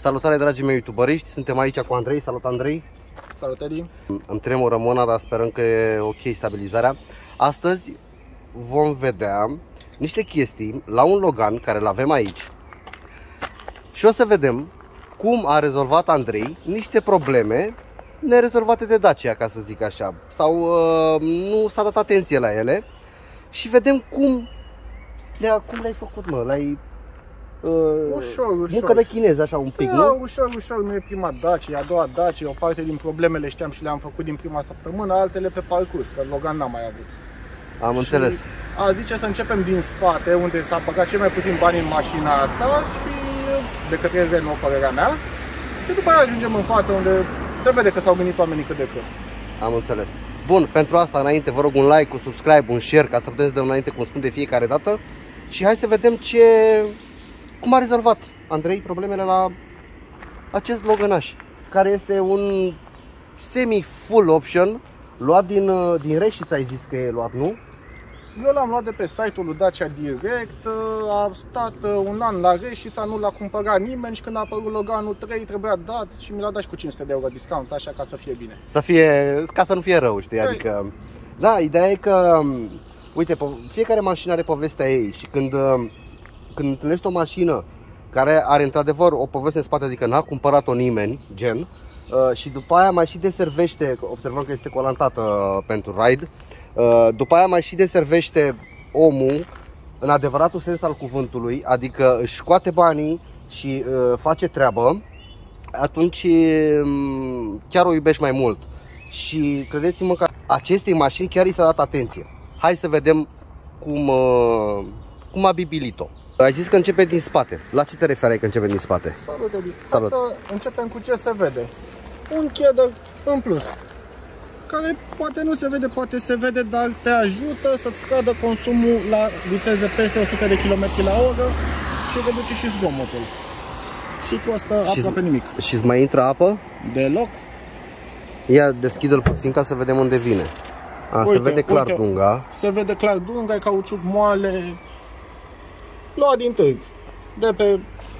Salutare, dragii mei youtuberiști, suntem aici cu Andrei. Salut, Andrei. Salut, Edi. Îmi tremură mâna, dar sperăm că e ok stabilizarea. Astăzi vom vedea niște chestii la un Logan care îl avem aici și o să vedem cum a rezolvat Andrei niște probleme nerezolvate de Dacia, ca să zic așa, sau nu s-a dat atenție la ele și vedem cum le-ai făcut, mă, Ușor. muncă de chinez, așa un pic, nu? Ușor, nu e prima Dacia, e a doua Dacia, o parte din probleme le știam și le-am făcut din prima săptămână, altele pe parcurs, că Logan n-am mai avut. Am înțeles. A zice să începem din spate, unde s-a băgat cel mai puțin bani în mașina asta și de către Renault, părerea mea, și după aia ajungem în față, unde se vede că s-au gândit oamenii cât de cât. Am înțeles. Bun, pentru asta înainte vă rog un like, un subscribe, un share, ca să puteți să dăm înainte, cum spun de fiecare dată. Și hai să vedem cum a rezolvat Andrei problemele la acest Loganaș, care este un semi-full option, luat din Reșița, ai zis că e luat, nu? Eu l-am luat de pe site-ul lui Dacia Direct, a stat un an la Reșița, nu l-a cumpărat nimeni și când a apărut Loganul 3 trebuia dat și mi l-a dat și cu 500 de euro discount, așa, ca să fie bine. Ca să nu fie rău, știi? Adică, da, ideea e că, uite, fiecare mașină are povestea ei și când întâlnești o mașină care are într-adevăr o poveste în spate, adică n-a cumpărat-o nimeni, gen, și după aia mai și deservește, observăm că este colantată pentru ride, după aia mai și deservește omul în adevăratul sens al cuvântului, adică își scoate banii și face treabă, atunci chiar o iubești mai mult. Și credeți-mă că acestei mașini chiar i s-a dat atenție. Hai să vedem cum a bibilit-o. Ai zis că începe din spate. La ce te referai că începe din spate? Salut, Edi. Salut. Să începem cu ce se vede. Un cheddar în plus, care poate nu se vede, poate se vede, dar te ajută să-ți scadă consumul la viteze peste 100 de km la oră și reduce și zgomotul. Și costă aproape nimic. Și îți mai intră apă? Deloc. Ia, deschide-l puțin ca să vedem unde vine. Se vede clar dunga. Se vede clar dunga, e cauciuc moale. Luat din târg. De pe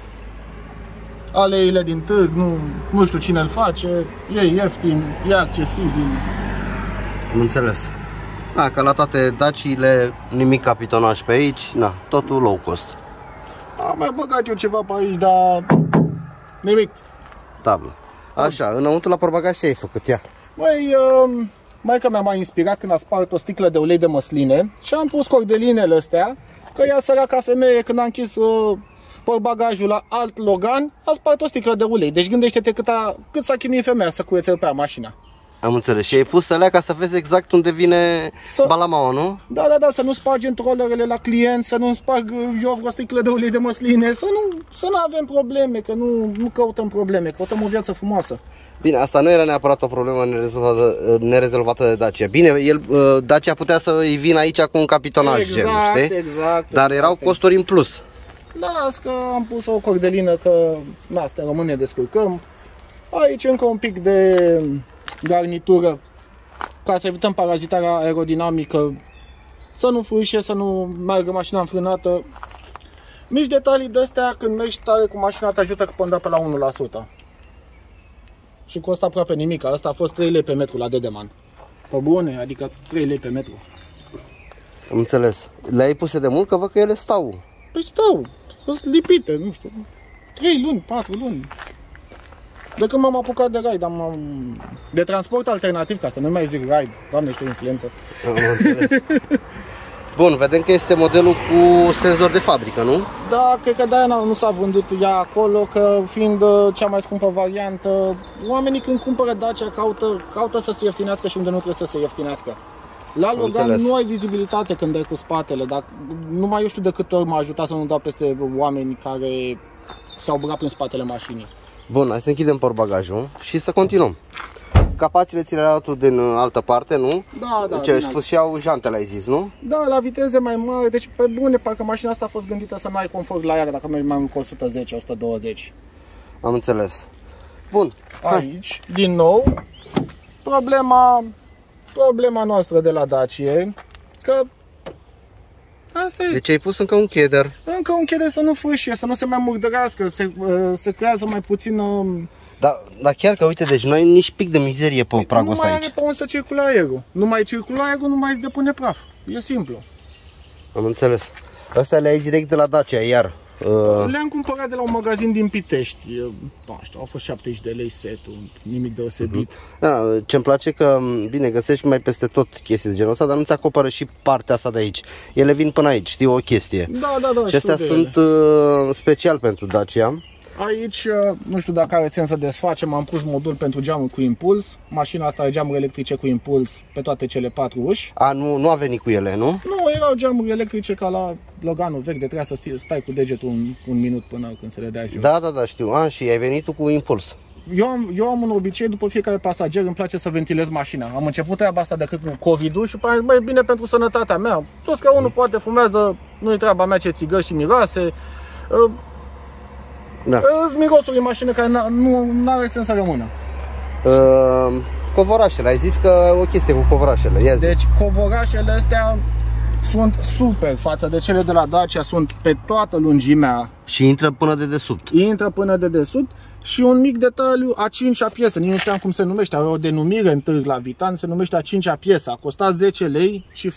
aleile din târg, nu știu cine îl face, e ieftin, e accesibil. Am înțeles. Da, că la toate Daciile nimic capitonaj pe aici, na, totul low cost. Am mai băgat eu ceva pe aici, dar nimic. Tablă. Așa, înăuntru la portbagaj ce ai făcut? Ia. Băi, maica mea m-a inspirat când a spart o sticlă de ulei de măsline și am pus cordelinele astea, că ea, săraca femeie, când a închis portbagajul la alt Logan, a spart o sticlă de ulei. Deci gândește-te cât s-a chinuit femeia să curețe pe mașina. Am înțeles. Și ai pus alea ca să vezi exact unde vine balamaua, nu? Da, să nu spargem trollerele la client, să nu sparg eu vreo sticlă de ulei de măsline, să nu avem probleme, că nu căutăm probleme, căutăm o viață frumoasă. Bine, asta nu era neapărat o problemă nerezolvată de Dacia. Bine, Dacia putea să îi vină aici cu un capitonaj, știi? Exact. Dar erau costuri în plus. Las că am pus o cordelină, că asta în român ne descurcăm. Aici încă un pic de garnitură ca să evităm parazitarea aerodinamică, să nu fâșie, să nu meargă mașina înfrânată. Mici detalii de astea, când mergi tare cu mașina, te ajută că până pe la 1%. Și costă aproape nimic. Asta a fost 3 lei pe metru la Dedeman. Pe bune, adică 3 lei pe metru. Am înțeles. Le-ai puse de mult? Că văd că ele stau. Păi stau, sunt lipite, nu știu, 3 luni, 4 luni. De când m-am apucat de ride, de transport alternativ, ca să nu mai zic ride, Doamne, știu influență. Am înțeles. Bun, vedem că este modelul cu senzor de fabrică, nu? Da, cred că de-aia nu s-a vândut ea acolo, că fiind cea mai scumpă variantă, oamenii când cumpără Dacia caută să se ieftinească și unde nu trebuie să se ieftinească. La Logan nu ai vizibilitate când dai cu spatele, dar numai eu știu de câte ori m-a ajutat să nu dau peste oameni care s-au băgat prin spatele mașinii. Bun, hai să închidem portbagajul și să continuăm. Capacele ți le-ai luat din altă parte, nu? Da. Deci își fâșiau jantele, ai zis, nu? Da, la viteze mai mari, deci pe bune, parcă mașina asta a fost gândită să nu ai confort la ea dacă mergi mai mult cu 110-120. Am înțeles. Bun. Aici, din nou, problema noastră de la Dacia, că Asta e. Deci ai pus încă un cheder. Încă un cheder să nu fâșie, să nu se mai murdărească, se creează mai puțin... Dar chiar că, uite, deci nu ai nici pic de mizerie pe pragul ăsta aici. Nu mai are pe unde să circule aerul. Nu mai circulă aerul, nu mai depune praf. E simplu. Am înțeles. Astea le ai direct de la Dacia, iar. Le-am cumpărat de la un magazin din Pitești. Nu știu, au fost 70 de lei setul, nimic deosebit. Da, ce-mi place că, bine, găsești mai peste tot chestii de genul ăsta, dar nu-ți acoperă și partea asta de aici. Ele vin până aici, știi, o chestie. Da, și astea sunt special pentru Dacia. Aici, nu știu dacă are sens să desfacem, am pus modul pentru geamuri cu impuls. Mașina asta are geamuri electrice cu impuls pe toate cele 4 uși. Nu a venit cu ele, nu? Nu, erau geamuri electrice ca la Loganul vechi, de trebuia să stai cu degetul un minut până când se le dea jos. Da, știu. Și ai venit tu cu impuls. Eu am un obicei, după fiecare pasager îmi place să ventilez mașina. Am început treaba asta decât cu COVID-ul și mai bine pentru sănătatea mea. Plus că unul poate fumează, nu-i treaba mea ce țigări și miroase. Da. Sunt mirosuri în mașină care nu are sens să rămână. Covorașele, ai zis că o chestie cu covorașele. Ia zi. Deci covorașele astea sunt super față de cele de la Dacia, sunt pe toată lungimea. Și intră până de desubt. Intră până de desubt. Și un mic detaliu, a 5-a piesă, nici nu știam cum se numește, are o denumire în târg la Vitan, se numește a 5-a piesă, a costat 10 lei și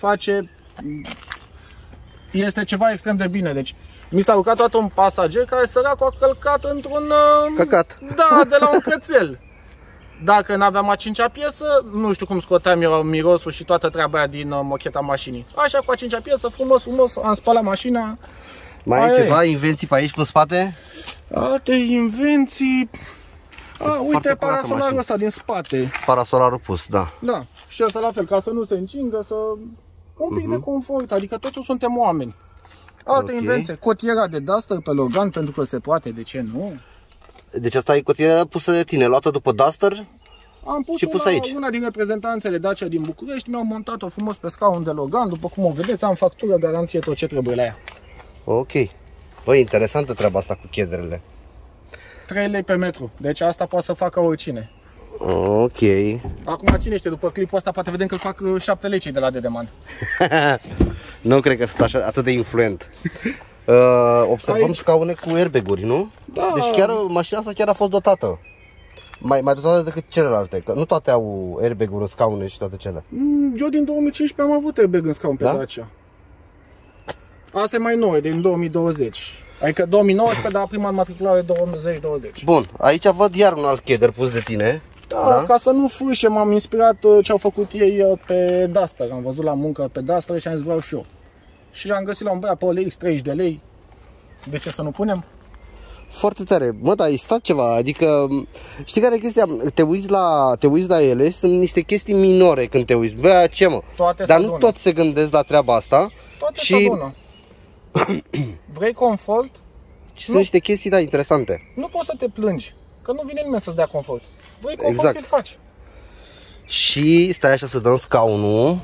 este ceva extrem de bine. Deci mi s-a urcat toată un pasager care săracul a călcat într-un... Căcat. Da, de la un cățel. Dacă n-aveam a 5-a piesă, nu știu cum scoteam eu mirosul și toată treaba aia din mocheta mașinii. Așa, cu a 5-a piesă, frumos, am spălat mașina. Mai ai ceva invenții pe aici, pe spate? Alte invenții... uite parasolarul ăsta din spate. Parasolarul pus, da. Da, și ăsta la fel, ca să nu se încingă, un pic de confort, adică totul suntem oameni. Alte invenții, cotiera de Duster pe Logan, pentru că se poate, de ce nu? Deci asta e cotiera pusă de tine, luată după Duster? Am pus și pus aici. Una din reprezentanțele Dacia din București, mi-au montat-o frumos pe scaun de Logan, după cum o vedeți, am factură, garanție, tot ce trebuie la ea. Ok. Băi, interesantă treaba asta cu chederele. 3 lei pe metru, deci asta poate să facă oricine. Ok. Acum cine știe, după clipul ăsta poate vedem că îl fac 7 lei cei de la Dedeman. Nu cred că sunt așa, atât de influent. Observăm aici scaune cu airbag-uri, nu? Da. Deci chiar mașina asta chiar a fost dotată. Mai dotată decât celelalte, că nu toate au airbag-uri în scaune și toate cele. Eu din 2015 am avut airbag în scaun pe Dacia. Asta e mai nouă, e din 2020. Adică 2019, dar prima înmatriculare 2020. Bun, aici văd iar un alt cheder pus de tine. Da, ca să nu fâșe, m-am inspirat ce au făcut ei pe Duster. Am văzut la muncă pe Duster și am zis vreau și eu. Și am găsit la un băiat pe OLX 30 de lei. De ce să nu punem? Foarte tare. Mă, dar ai stat ceva, adică știi care e chestia? Te uiți la ele, sunt niște chestii minore când te uiți. Bă, ce mă? Toate dar nu tot se gândesc la treaba asta. Toate și vrei confort? Sunt niște chestii, da, interesante. Nu poți să te plângi, că nu vine nimeni să-ți dea confort. Vrei confort, îl faci. Și stai așa să dăm scaunul.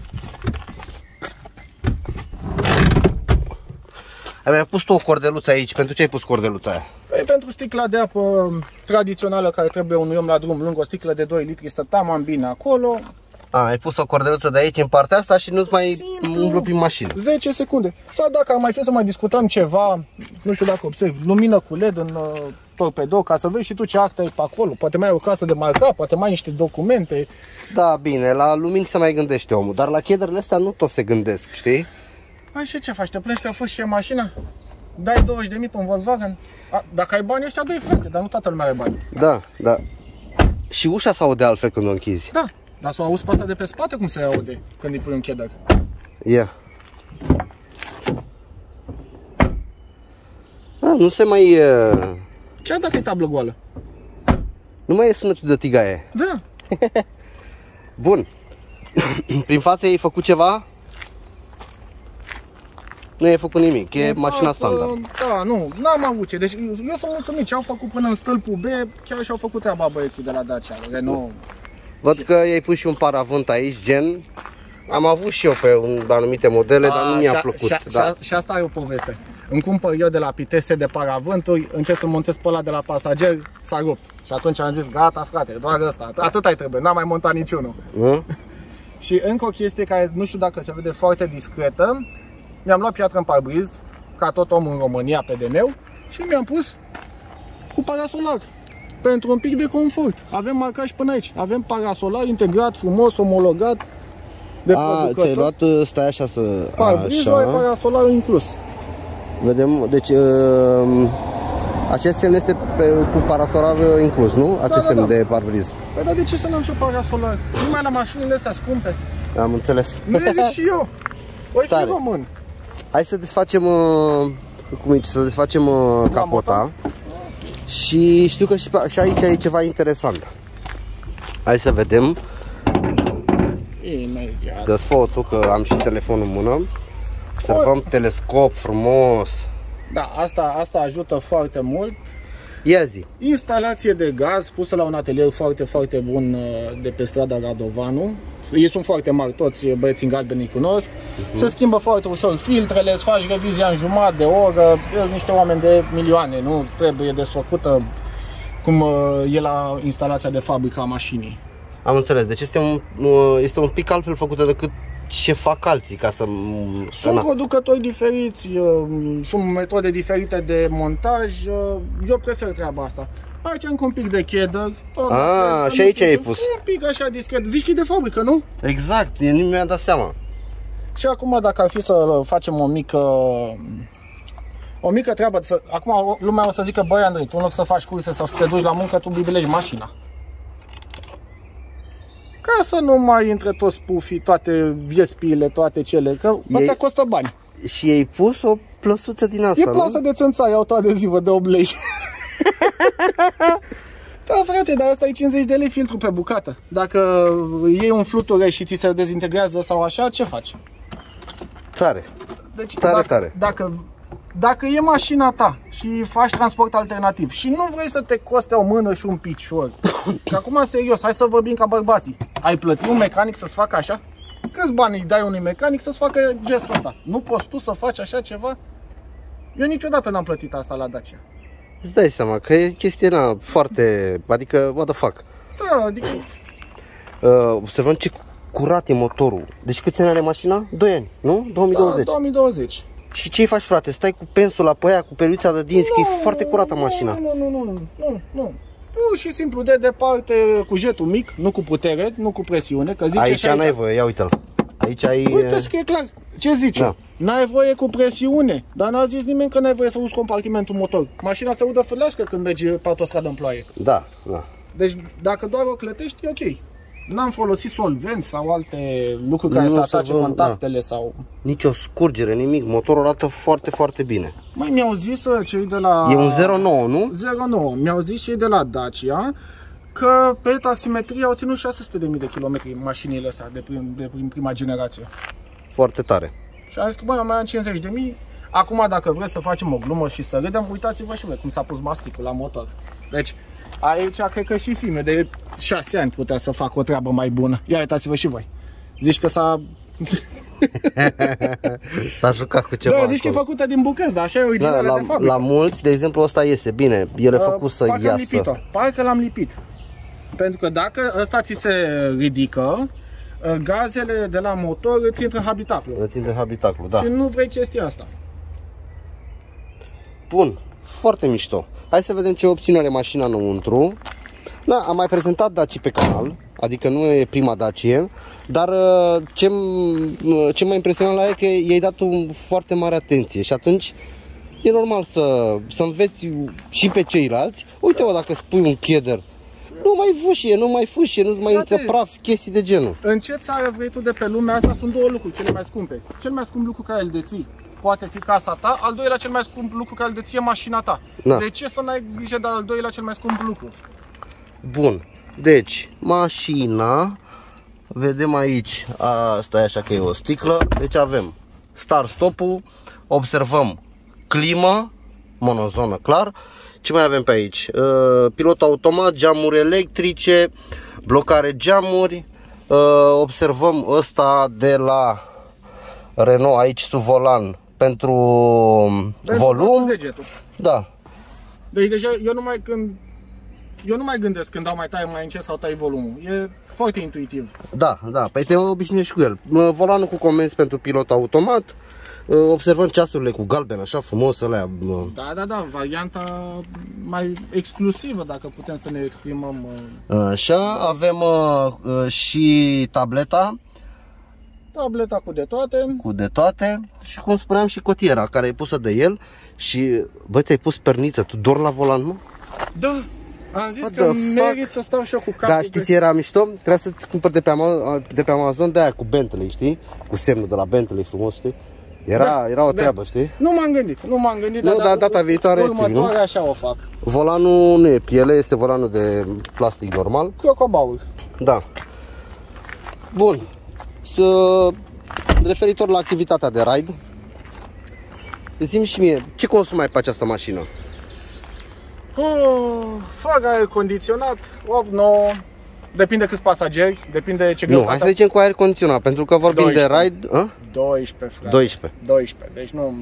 Ai mai pus tu o cordeluță aici. Pentru ce ai pus cordeluța aia? Păi pentru sticla de apă tradițională care trebuie unui om la drum lung, o sticlă de 2 litri, stă taman bine acolo. Ai pus o cordeluță de aici în partea asta și nu-ți mai umblu prin mașină. 10 secunde. Sau dacă ar mai fi să mai discutăm ceva, nu știu dacă observi, lumină cu LED în torpedo, ca să vezi și tu ce acte ai pe acolo. Poate mai ai o casă de marcat, poate mai ai niște documente. Da, bine, la lumini se mai gândește omul, dar la chederele astea nu tot se gândesc, știi? Păi și ce faci? Te plângi că a fost și mașina? Dai 20.000 pe un Volkswagen? Dacă ai bani ăștia, dă-i frate, dar nu toată lumea are bani. Da. Și ușa se aude altfel când o închizi. Da, dar să o auzi pe asta de pe spate cum se aude când îi pui un cheder. Nu se mai... Chiar dacă e tablă goală. Nu mai e sunetul de tigaie. Da. Bun. Prin față ai făcut ceva? Nu ai făcut nimic, e mașina standard. Da, n-am avut ce. Deci eu sunt mulțumit ce au făcut până în stâlpul B, chiar și-au făcut treaba băieții de la Dacia, Renault. Văd că i-ai pus și un paravânt aici, gen. Am avut și eu pe anumite modele, dar nu mi-a plăcut. Și asta e o poveste. Îmi cumpăr eu de la Piteste de paravânturi, încerc să montez pe ăla de la pasager, s-a rupt. Și atunci am zis, gata frate, doar ăsta, atât ai trebuie, n-am mai montat niciunul. Și încă o chestie care nu știu dacă se vede foarte discretă, mi-am luat piatră în parbriz, ca tot om în România, pe de-meu, și mi-am pus cu parasolar. Pentru un pic de confort. Avem marcaj până aici. Avem parasolar integrat, frumos, omologat de producător. Ți-ai luat, stai așa să... Parbrizul ai parasolar inclus. Vedem, deci acest semn este cu parasolar inclus, nu? Acest semn de parbriz. Păi dar de ce să n-am și o parasolar? Numai la mașinile astea scumpe. Am înțeles. Merg și eu. Oi fi român. Hai să desfacem, să desfacem capota. Și știu că și aici e ceva interesant. Hai să vedem. Imediat. Dă-ți fotul că am și telefonul în mână. Observăm telescop frumos. Da, asta ajută foarte mult. Ia zi. Instalație de gaz pusă la un atelier foarte, foarte bun de pe strada Radovanu. Ei sunt foarte mari, toți băieții în galben îi cunosc. Se schimbă foarte ușor filtrele, îți faci revizia în jumătate de oră. Sunt niște oameni de milioane, nu trebuie desfăcută cum e la instalația de fabrică a mașinii. Am înțeles, deci este un pic altfel făcută decât ce fac alții ca să... Sunt producători diferiți, sunt metode diferite de montaj, eu prefer treaba asta. Aici am un pic de cheddar. Și aici ai pus. Un pic așa discret, zici că e de fabrică, nu? Exact, nu mi-am dat seama. Și acum dacă ar fi să facem o mică treabă, acum lumea o să zică, băi Andrei, tu în loc să faci curse sau să te duci la muncă, tu bibilegi mașina. Ca să nu mai intre toți pufii, toate viespiile, toate cele, că astea costă bani. Și ai pus o plăsuță din asta, e plasă de țânțari autoadezivă de 8 lei. Da, frate, dar asta e 50 de lei filtru pe bucată. Dacă iei un fluture și ți se dezintegrează sau așa, ce faci? Tare. Deci, tare. Dacă e mașina ta și faci transport alternativ și nu vrei să te coste o mână și un picior, că acum serios, hai să vorbim ca bărbații. Ai plătit un mecanic să-ți facă așa? Câți bani îi dai unui mecanic să-ți facă gestul ăsta? Nu poți tu să faci așa ceva? Eu niciodată n-am plătit asta la Dacia. Îți dai seama că e chestia foarte... Adică, what the fuck. Da, adică... Observăm ce curat e motorul. Deci câți ani are mașina? 2 ani, nu? 2020. Da, 2020. Și ce-i faci, frate? Stai cu pensula pe aia, cu peluța de dinți, că e foarte curată mașina. Nu. Pur și simplu de departe, cu jetul mic, nu cu putere, nu cu presiune. Că zice aici n-ai voie, ia uite-l. Aici ai... Uite, scrie clar. Ce zice? Da. N-ai voie cu presiune, dar n-a zis nimeni că n-ai voie să uzi compartimentul motor. Mașina se udă fârlească când mergi pe autostradă în ploaie. Da. Deci dacă doar o clătești, e ok. N-am folosit solvenți sau alte lucruri care să atace contactele sau... Nici o scurgere, nimic. Motorul arată foarte, foarte bine. Mai mi-au zis cei de la... E un 09, nu? 09. Mi-au zis cei de la Dacia că pe taximetrie au ținut 600.000 de kilometri mașinile astea de prin prima generație. Foarte tare. Și am zis că băi, mai am 50.000. Acum dacă vreți să facem o glumă și să râdem, uitați-vă și voi cum s-a pus masticul la motor. Deci aici cred că și filme de 6 ani putea să facă o treabă mai bună. Ia uitați-vă și voi. Zici că s-a... S-a jucat cu ceva. Da, zici că e făcută din bucăți, dar așa e originală de fabrică. La mulți, de exemplu, ăsta iese bine. El e făcut să iasă. Parcă l-am lipit. Pentru că dacă ăsta ți se ridică, gazele de la motor îți intră în habitaclu. Da. Și nu vrei chestia asta. Bun, foarte mișto. Hai să vedem ce opțiune are mașina înăuntru. Da, am mai prezentat Dacia pe canal, adică nu e prima Dacia, dar ce m-a impresionat la ea e că i-ai dat o foarte mare atenție și atunci e normal să înveți și pe ceilalți. Uite-o, dacă spui un cheddar, nu mai fâșie, nu mai fâșie, nu mai intră praf, chestii de genul. În ce țară vrei tu de pe lumea asta sunt două lucruri cele mai scumpe. Cel mai scump lucru care îl deții poate fi casa ta, al doilea cel mai scump lucru care îl deție mașina ta. Da. De ce să n-ai grijă de al doilea cel mai scump lucru? Bun, deci mașina, vedem aici, asta e așa că e o sticlă, deci avem start-stop-ul, observăm climă, monozonă clar. Ce mai avem pe aici? Pilot automat, geamuri electrice, blocare geamuri, observăm ăsta de la Renault aici sub volan pentru volum. Da. Deci deja eu nu mai gândesc când dau mai tare, mai încet sau tai volumul. E foarte intuitiv. Da, păi te obișnuiești cu el. Volanul cu comenzi pentru pilot automat, observăm ceasurile cu galben, așa frumos, alea. Da, varianta mai exclusivă, dacă putem să ne exprimăm. Așa, avem și tableta. Tableta cu de toate. Cu de toate. Și cum spuneam și cotiera care e pusă de el. Și, bă, ți-ai pus perniță, tu dormi la volan, nu? Da, am zis că merit să stau și eu cu capul. Da, știi ce era mișto? Trebuia să-ți cumpăr de pe Amazon de aia cu Bentley, știi? Cu semnul de la Bentley frumos, știi? Era o treabă, știi? Nu m-am gândit. Nu, dar data viitoare ții, nu? Așa o fac. Volanul nu e piele, este volanul de plastic normal. Crocobaur. Da. Bun. Referitor la activitatea de ride, zi-mi și mie, ce consumai pe această mașină? Fără aer condiționat, 8-9, depinde câți pasageri, depinde ce greutate. Nu, hai să zicem cu aer condiționat, pentru că vorbim 12. De ride. 12, frate. 12, deci nu...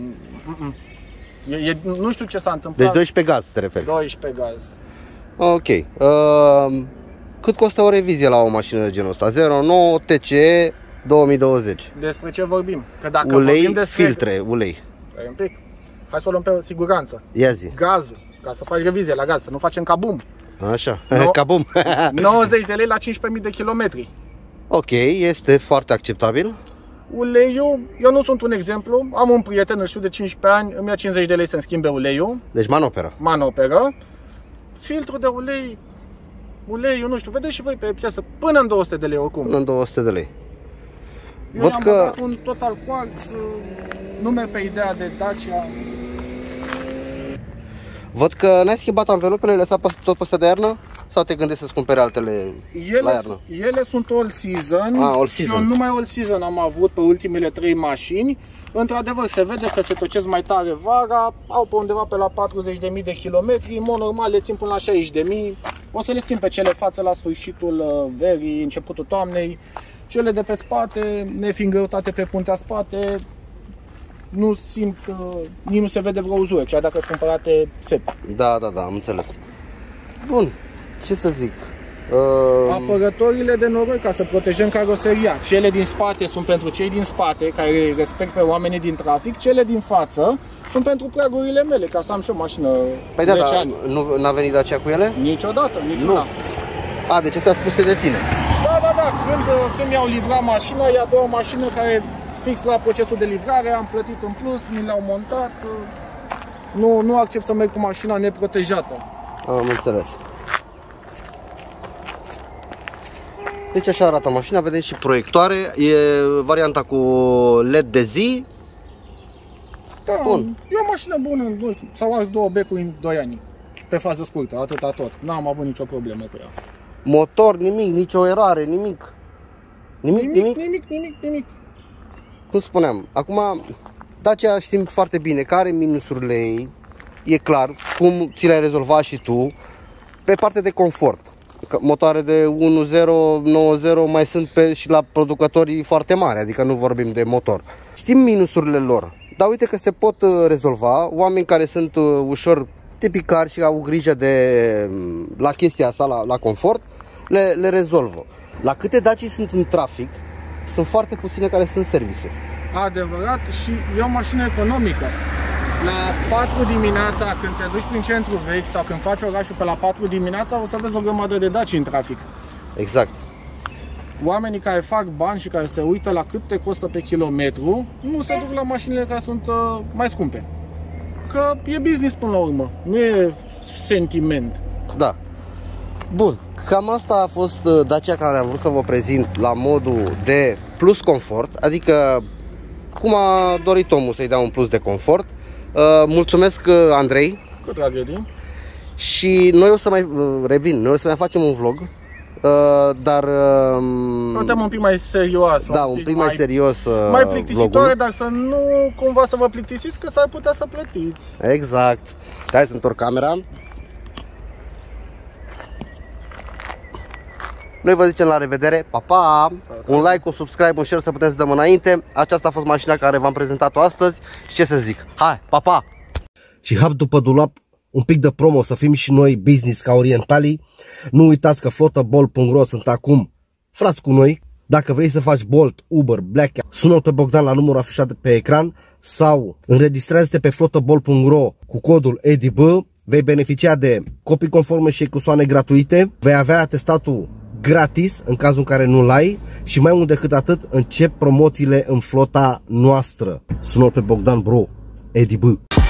nu știu ce s-a întâmplat. Deci 12 gaz te referi? 12 gaz. Ok. Cât costă o revizie la o mașină de genul ăsta? 09 TCE 2020. Despre ce vorbim? Că dacă ulei, vorbim despre... filtre, ulei. Un pic. Hai să o luăm pe siguranță. Ia zi. Gazul, ca să faci revizie la gaz, să nu facem ca bum. Așa, ca bum. 90 de lei la 15.000 de kilometri. Ok, este foarte acceptabil. Uleiul, eu nu sunt un exemplu, am un prieten, îl știu de 15 ani, îmi ia 50 de lei să-mi schimbe uleiul. Deci manoperă. Filtru de ulei, eu nu știu, vedeți și voi pe piață, până în 200 de lei oricum. Până în 200 de lei. Eu am băgat un Total Quartz, nu merg pe ideea de Dacia. Văd că n-ai schimbat anvelopele, le lăsat tot peste de iarnă? Sau te gândești să-ți cumpere altele la iarnă? Ele sunt all season. All season. Și eu numai all season am avut pe ultimele 3 mașini. Într-adevăr se vede că se tocesc mai tare vara, au pe undeva pe la 40.000 de kilometri, în mod normal le țin până la 60.000. O să le schimb pe cele față la sfârșitul verii, începutul toamnei. Cele de pe spate, nefiind greutate pe puntea spate, nu simt, nici nu se vede vreo uzură, chiar dacă sunt cumpărate set. Da, am înțeles. Bun, ce să zic? Apărătorile de noroi ca să protejăm caroseria. Cele din spate sunt pentru cei din spate, care respect pe oamenii din trafic. Cele din față sunt pentru pragurile mele, ca să am și o mașină. Păi 10 ani. Nu a venit Dacia cu ele? Niciodată, niciuna. Deci astea spuse de tine. Da. Când mi-au livrat mașina, e a doua mașină care fix la procesul de livrare, am plătit în plus, mi le-au montat. Nu accept să merg cu mașina neprotejată. Am înțeles. Deci așa arată mașina, vedeți și proiectoare, e varianta cu LED de zi. Da, bun. E o mașină bună, nu știu, s-au ars 2 becuri în 2 ani, pe fază scurtă, atâta tot. N-am avut nicio problemă cu ea. Motor, nimic, nicio eroare, nimic. Nimic. Cum spuneam, acum Dacia știm foarte bine că are minusurile ei, e clar, cum ți le-ai rezolvat și tu, pe partea de confort. Motoare de 1.0, 9.0 mai sunt și la producătorii foarte mari, adică nu vorbim de motor. Știm minusurile lor, dar uite că se pot rezolva. Oameni care sunt ușor tipicari și au grijă la chestia asta, la confort, le rezolvă. La câte Dacia sunt în trafic, sunt foarte puține care sunt în serviciu. Adevărat, și e o mașină economică. La 4 dimineața, când te duci prin centru vechi sau când faci orașul pe la 4 dimineața, o să vezi o grămadă de Dacia în trafic. Exact. Oamenii care fac bani și care se uită la cât te costă pe kilometru, nu se duc la mașinile care sunt mai scumpe. Că e business până la urmă, nu e sentiment. Da. Bun, cam asta a fost Dacia care am vrut să vă prezint la modul de plus confort, adică cum a dorit omul să-i dea un plus de confort. Mulțumesc, Andrei. Cu dragă. Și noi o să mai revin, noi o să mai facem un vlog, dar suntem un pic mai serios. Da, un pic mai serios. Mai plictisitoare, dar să nu cumva să vă plictisiți, că s-ar putea să plătiți. Exact. Hai să întorc camera. Noi vă zicem la revedere, pa, pa! Un like, un subscribe, un share să putem să dăm înainte. Aceasta a fost mașina care v-am prezentat-o astăzi. Și ce să zic, hai, pa, pa! Și hap după dulap, un pic de promo, să fim și noi business ca orientalii. Nu uitați că flotabolt.ro sunt acum frați cu noi. Dacă vrei să faci Bolt, Uber, Black, sună-l pe Bogdan la numărul afișat pe ecran. sau înregistrează-te pe flotoball.ro cu codul EDIB, vei beneficia de copii conforme și ecusoane gratuite, vei avea atestatul gratis în cazul în care nu-l ai și mai mult decât atât încep promoțiile în flota noastră. Sună pe Bogdan, bro, EDIB.